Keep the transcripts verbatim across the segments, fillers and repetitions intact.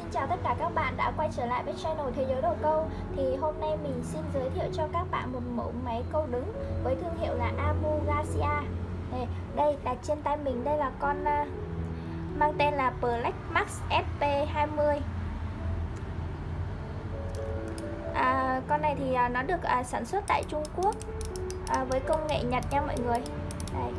chào tất cả các bạn đã quay trở lại với channel Thế giới đầu câu. Thì hôm nay mình xin giới thiệu cho các bạn một mẫu máy câu đứng với thương hiệu là Abu Garcia. Đây, đây là trên tay mình, đây là con uh, mang tên là Black Max S P hai mươi. À, con này thì uh, nó được uh, sản xuất tại Trung Quốc uh, với công nghệ Nhật nha mọi người. Đây.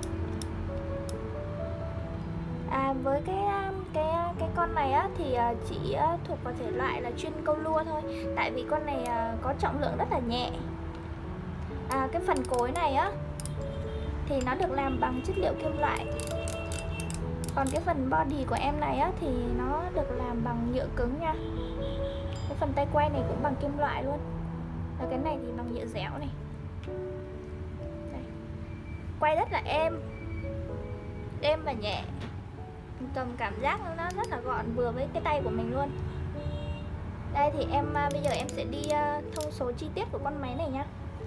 À, với cái cái cái con này á thì chỉ thuộc vào thể loại là chuyên câu lua thôi, tại vì con này có trọng lượng rất là nhẹ. À, cái phần cối này á thì nó được làm bằng chất liệu kim loại, còn cái phần body của em này á thì nó được làm bằng nhựa cứng nha. Cái phần tay quay này cũng bằng kim loại luôn, và cái này thì bằng nhựa dẻo này. Đây. Quay rất là êm êm và nhẹ, cầm cảm giác nó rất là gọn vừa với cái tay của mình luôn. Đây thì em bây giờ em sẽ đi thông số chi tiết của con máy này nhá.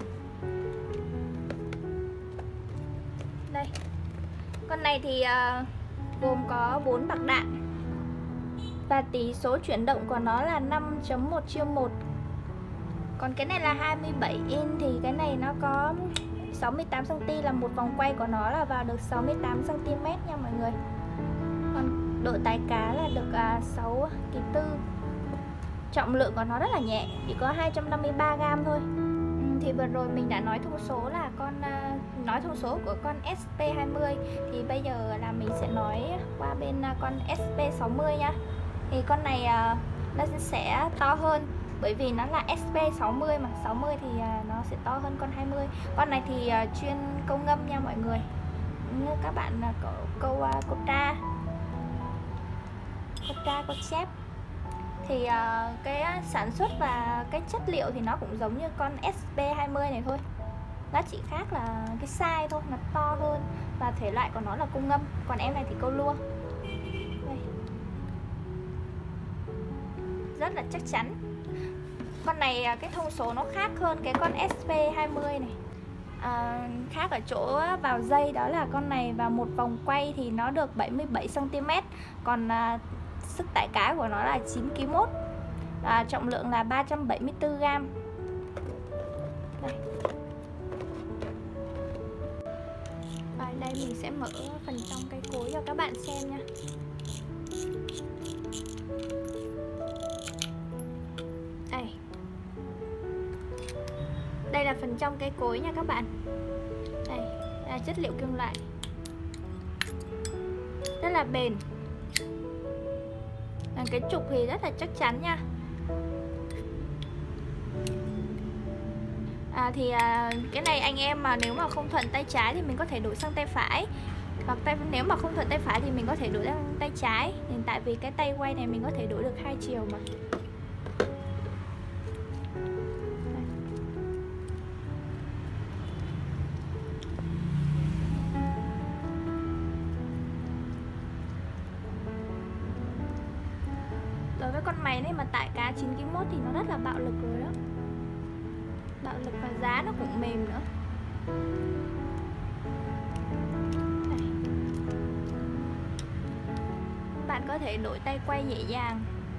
Đây, con này thì uh, gồm có bốn bạc đạn và tỷ số chuyển động của nó là năm chấm một chia một. Còn cái này là hai mươi bảy inch thì cái này nó có sáu mươi tám xăng ti mét, là một vòng quay của nó là vào được sáu mươi tám xăng ti mét nha mọi người. Còn độ tải cá là được à, sáu ki lô gam. Trọng lượng của nó rất là nhẹ, chỉ có hai trăm năm mươi ba gam thôi. Ừ, thì vừa rồi mình đã nói thông số là con à, nói thông số của con S P hai mươi, thì bây giờ là mình sẽ nói qua bên à, con S P sáu mươi nha. Thì con này à, nó sẽ to hơn, bởi vì nó là S P sáu mươi mà, sáu mươi thì à, nó sẽ to hơn con hai mươi. Con này thì à, chuyên câu ngâm nha mọi người. Như các bạn à, câu câu à, câu tra Coca có chép thì uh, cái sản xuất và cái chất liệu thì nó cũng giống như con S P hai mươi này thôi, nó chỉ khác là cái size thôi, nó to hơn và thể loại của nó là câu ngâm, còn em này thì câu lua. Đây. Rất là chắc chắn. Con này cái thông số nó khác hơn cái con S P hai mươi này. À, khác ở chỗ vào dây, đó là con này vào một vòng quay thì nó được bảy mươi bảy xăng ti mét, còn à, sức tải cá của nó là chín ki lô gam mốt, à, trọng lượng là ba trăm bảy mươi tư gam. Đây. Và đây mình sẽ mở phần trong cây cối cho các bạn xem nha. Đây. Đây là phần trong cây cối nha các bạn. Đây là chất liệu kim loại, rất là bền. Cái trục thì rất là chắc chắn nha. À, thì à, cái này anh em mà nếu mà không thuận tay trái thì mình có thể đổi sang tay phải, hoặc tay nếu mà không thuận tay phải thì mình có thể đổi sang tay trái. Thì tại vì cái tay quay này mình có thể đổi được hai chiều mà. Đối với con máy này mà tải cá chín ki lô gam mốt thì nó rất là bạo lực rồi đó. Bạo lực và giá nó cũng mềm nữa. Đây. Bạn có thể đổi tay quay nhẹ nhàng.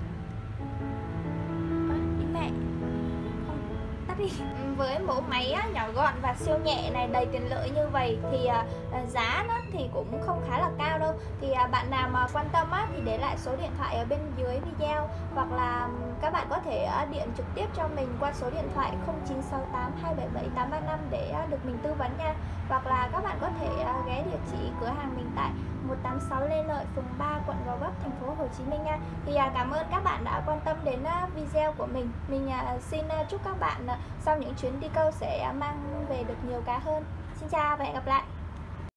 À, đi mẹ. Không, tắt đi. Với mẫu máy á, nhỏ gọn và siêu nhẹ này, đầy tiện lợi như vậy thì à, giá nó thì cũng không khá là cao đâu. Thì à, bạn nào mà quan tâm á, thì để lại số điện thoại ở bên dưới video, hoặc là các bạn có thể à, điện trực tiếp cho mình qua số điện thoại không chín sáu tám hai bảy bảy tám ba năm để à, được mình tư vấn nha. Hoặc là các bạn có thể à, ghé địa chỉ cửa hàng mình tại một tám sáu Lê Lợi, phường ba, quận Gò Vấp, thành phố Hồ Chí Minh nha. Thì à, cảm ơn các bạn đã quan tâm đến à, video của mình. Mình à, xin à, chúc các bạn à, sau những chuyến đi câu sẽ à, mang về được nhiều cá hơn. Xin chào và hẹn gặp lại.